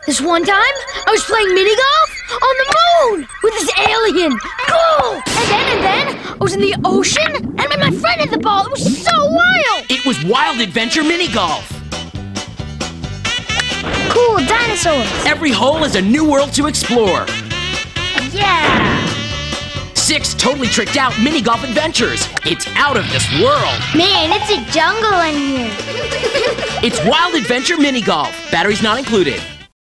This one time, I was playing mini golf on the moon with this alien. Cool! And then, I was in the ocean and met my friend at the ball. It was so wild! It was Wild Adventure Mini Golf. Cool dinosaurs. Every hole is a new world to explore. Yeah! 6 totally tricked out mini golf adventures. It's out of this world. Man, it's a jungle in here. It's Wild Adventure Mini Golf. Batteries not included.